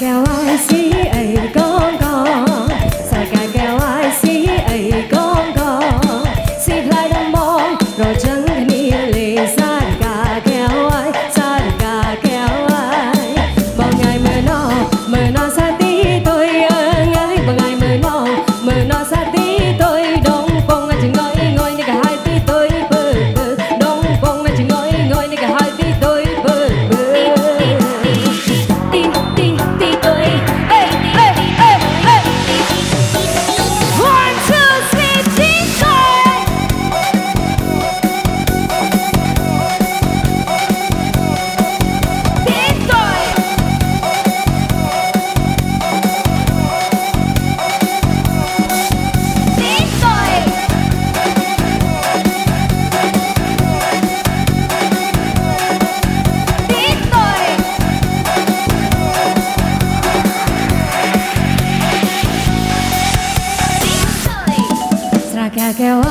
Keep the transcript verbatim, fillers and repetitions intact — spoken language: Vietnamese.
kêu ai xí ấy con con sao cả kêu ai xí ấy con con xí lại đâm bóng rồi chẳng nghĩ lì sao cả kêu ai sao cả kêu ai bao ngày mơ nó mơ nó xa tí tôi ngay bao ngày mơ nó mơ nó xa tí tôi đông phong anh chỉ ngồi ngồi đi cả hai tí tôi bơ bơ đông phong anh chỉ ngồi ngồi đi cả hai tí tôi bơ bơ kêu